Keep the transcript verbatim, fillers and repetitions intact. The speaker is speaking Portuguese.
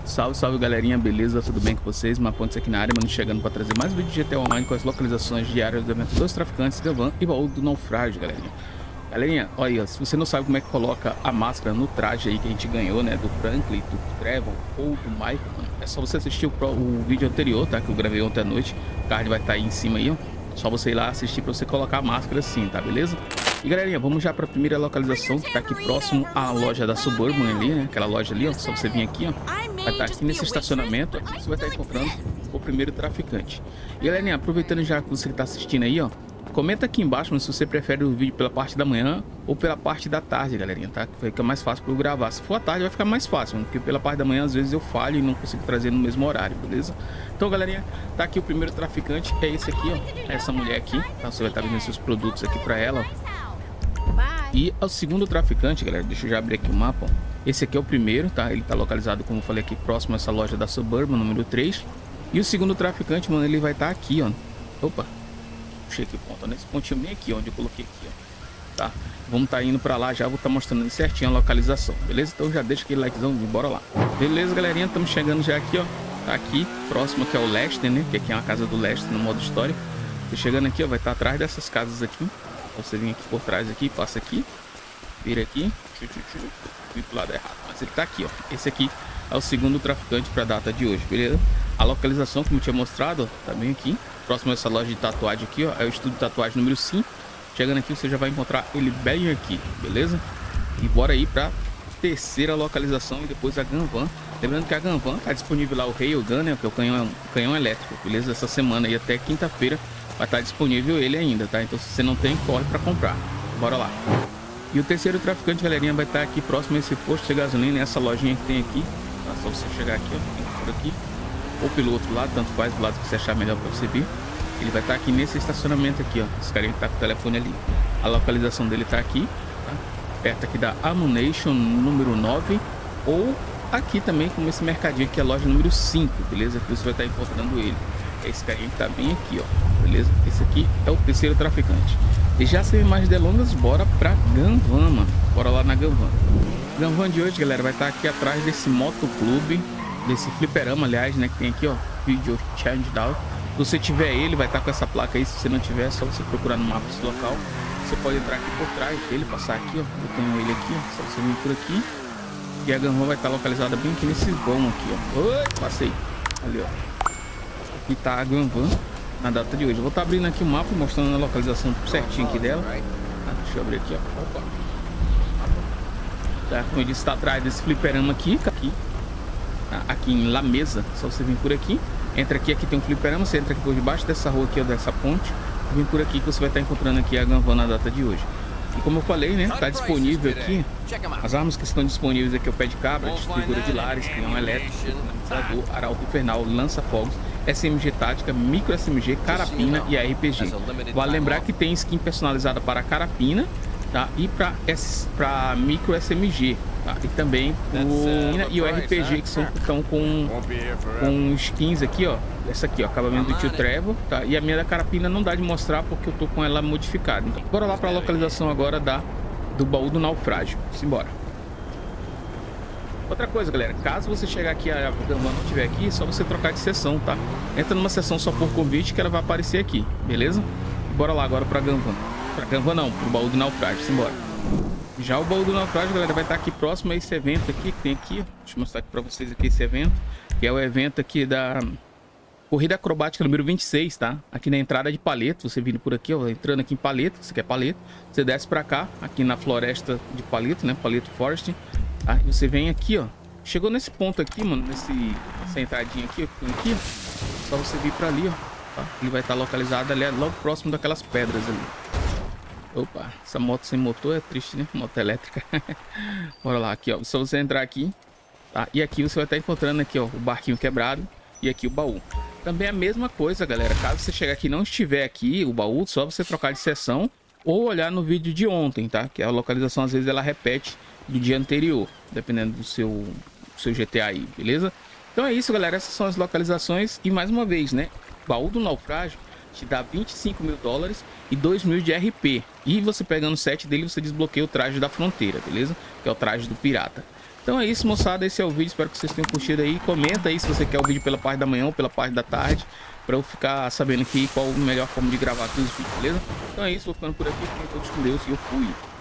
Salve, salve galerinha, beleza? Tudo bem com vocês? Mapontes aqui na área, mano, chegando para trazer mais um vídeo de G T A Online com as localizações diárias do evento dos traficantes, Gavan e baú do naufrágio, galerinha. Galerinha, olha, se você não sabe como é que coloca a máscara no traje aí que a gente ganhou, né, do Franklin, do Trevor ou do Michael, mano, é só você assistir o, pro, o vídeo anterior, tá? Que eu gravei ontem à noite, o card vai estar aí em cima aí, ó. Só você ir lá assistir para você colocar a máscara assim, tá? Beleza? E galerinha, vamos já para a primeira localização que tá aqui próximo à loja da Suburban ali, né? Aquela loja ali, ó. Só você vir aqui, ó. Vai estar aqui nesse estacionamento, aqui você vai estar encontrando o primeiro traficante. E galerinha, aproveitando já que você está assistindo aí, ó, comenta aqui embaixo, mas se você prefere o vídeo pela parte da manhã ou pela parte da tarde, galerinha, tá? Que fica mais fácil para eu gravar. Se for à tarde vai ficar mais fácil, mano, porque pela parte da manhã às vezes eu falho e não consigo trazer no mesmo horário, beleza? Então, galerinha, tá aqui o primeiro traficante, é esse aqui, ó, é essa mulher aqui, tá? Você vai estar vendendo seus produtos aqui para ela, ó. E o segundo traficante, galera, deixa eu já abrir aqui o mapa, ó. Esse aqui é o primeiro, tá? Ele tá localizado, como eu falei aqui, próximo a essa loja da Suburban, número três. E o segundo traficante, mano, ele vai estar aqui, ó. Opa, puxei aqui o ponto, nesse pontinho bem aqui, onde eu coloquei aqui, ó. Tá? Vamos estar tá indo pra lá, já vou estar tá mostrando certinho a localização, beleza? Então já deixa aquele likezão e bora lá. Beleza, galerinha, estamos chegando já aqui, ó. Tá aqui, próximo que é o Lester, né? Que aqui é uma casa do Lester no modo história. Tô chegando aqui, ó, vai estar tá atrás dessas casas aqui. Você vem aqui por trás aqui, passa aqui, vira aqui, vem pro lado errado, mas ele tá aqui, ó. Esse aqui é o segundo traficante para a data de hoje, beleza? A localização, como eu tinha mostrado, ó, tá bem aqui, próximo a essa loja de tatuagem aqui, ó, é o estúdio de tatuagem número cinco. Chegando aqui você já vai encontrar ele bem aqui, beleza? E bora aí para terceira localização e depois a Gunvan. Lembrando que a Gunvan tá disponível lá o Railgun, né, que é o canhão, canhão elétrico, beleza? Essa semana e até quinta-feira vai estar disponível ele ainda, tá? Então se você não tem, corre para comprar. Bora lá. E o terceiro traficante, galerinha, vai estar aqui próximo a esse posto de gasolina, essa lojinha que tem aqui, tá? Só você chegar aqui, ó, por aqui, ou pelo outro lado, tanto faz, do lado que você achar melhor para você vir. Ele vai estar aqui nesse estacionamento aqui, ó, esse carinha que tá com o telefone ali. A localização dele tá aqui, tá? Perto aqui da Ammunition número nove, ou aqui também como esse mercadinho aqui, a loja número cinco, beleza? Aqui você vai estar encontrando ele. Esse carinha que tá bem aqui, ó, beleza? Esse aqui é o terceiro traficante. E já sem mais delongas, bora pra Gunvan, mano. Bora lá na Gunvan. Gunvan de hoje, galera, vai estar aqui atrás desse motoclube, desse fliperama, aliás, né, que tem aqui, ó, Video Change Down. Se você tiver ele, vai estar com essa placa aí. Se você não tiver, é só você procurar no mapa esse local. Você pode entrar aqui por trás dele, passar aqui, ó. Eu tenho ele aqui, ó, só você vir por aqui. E a Gunvan vai estar localizada bem aqui nesse vão aqui, ó. Oi, passei. Ali, ó. Aqui tá a Gunvan na data de hoje. Eu vou estar tá abrindo aqui o mapa, mostrando a localização certinho aqui dela. Ah, deixa eu abrir aqui, ó. Opa. Tá, como eu disse, está atrás desse fliperama aqui, aqui, tá, aqui em La Mesa. Só você vir por aqui. Entra aqui, aqui tem um fliperama. Você entra aqui por debaixo dessa rua aqui, ó, dessa ponte. Vem por aqui que você vai estar tá encontrando aqui a Gunvan na data de hoje. E como eu falei, né, tá disponível aqui as armas que estão disponíveis aqui: o pé de cabra, distribuidora de lares, canhão elétrico, lançador, arauto infernal, lança-fogos, S M G tática, micro S M G, carapina e R P G. Vale lembrar que tem skin personalizada para carapina, tá? E para para micro S M G, tá? E também o e o R P G, que são estão com com skins aqui, ó. Essa aqui, ó, acabamento do tio Trevor, tá? E a minha da carapina não dá de mostrar porque eu tô com ela modificada. Então, bora lá para a localização agora da do baú do naufrágio. Simbora. Outra coisa, galera, caso você chegar aqui, a Gunvan não estiver aqui, é só você trocar de sessão, tá? Entra numa sessão só por convite que ela vai aparecer aqui, beleza? Bora lá agora pra Gunvan. Pra Gunvan não, pro baú do naufrágio, simbora. Já o baú do naufrágio, galera, vai estar aqui próximo a esse evento aqui, que tem aqui, ó. Deixa eu mostrar aqui pra vocês aqui esse evento, que é o evento aqui da Corrida Acrobática número vinte e seis, tá? Aqui na entrada de Paleto, você vindo por aqui, ó, entrando aqui em Paleto, você quer Paleto, você desce pra cá, aqui na floresta de Paleto, né? Paleto Forest. Tá? E você vem aqui, ó. Chegou nesse ponto aqui, mano, nesse, nessa entradinha aqui, ó, aqui, ó, só você vir pra ali, ó. Tá? Ele vai estar localizado ali, logo próximo daquelas pedras ali. Opa, essa moto sem motor é triste, né? Moto elétrica. Bora lá, aqui, ó. Só você entrar aqui, tá? E aqui você vai estar encontrando aqui, ó, o barquinho quebrado e aqui o baú. Também a mesma coisa, galera. Caso você chegar aqui e não estiver aqui, o baú, só você trocar de sessão ou olhar no vídeo de ontem, tá? Que a localização, às vezes, ela repete do dia anterior, dependendo do seu, do seu G T A aí, beleza? Então é isso, galera. Essas são as localizações. E mais uma vez, né? Baú do naufrágio te dá vinte e cinco mil dólares e dois mil de R P. E você pegando sete dele, você desbloqueia o traje da fronteira, beleza? Que é o traje do pirata. Então é isso, moçada, esse é o vídeo, espero que vocês tenham curtido aí. Comenta aí se você quer o vídeo pela parte da manhã ou pela parte da tarde, pra eu ficar sabendo aqui qual a melhor forma de gravar todos os vídeos, beleza? Então é isso, vou ficando por aqui, fiquem todos com Deus e eu fui.